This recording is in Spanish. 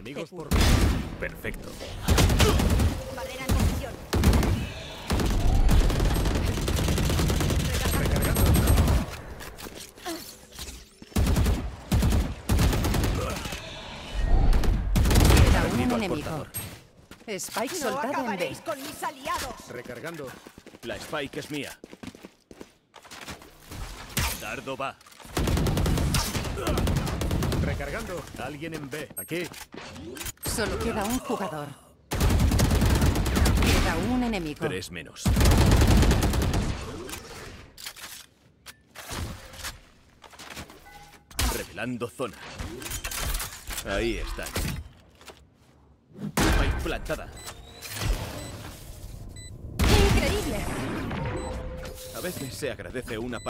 Enemigos por... Perfecto. Barrera en posición. Recargando. Queda un Rendido al enemigo. portador. Spike No soltado en acabaréis B. con mis aliados. Recargando. La Spike es mía. Dardo va. Recargando. Alguien en B. Aquí. Solo queda un jugador. Queda un enemigo. 3 menos. Revelando zona. Ahí está. Spike plantada. ¡Increíble! A veces se agradece una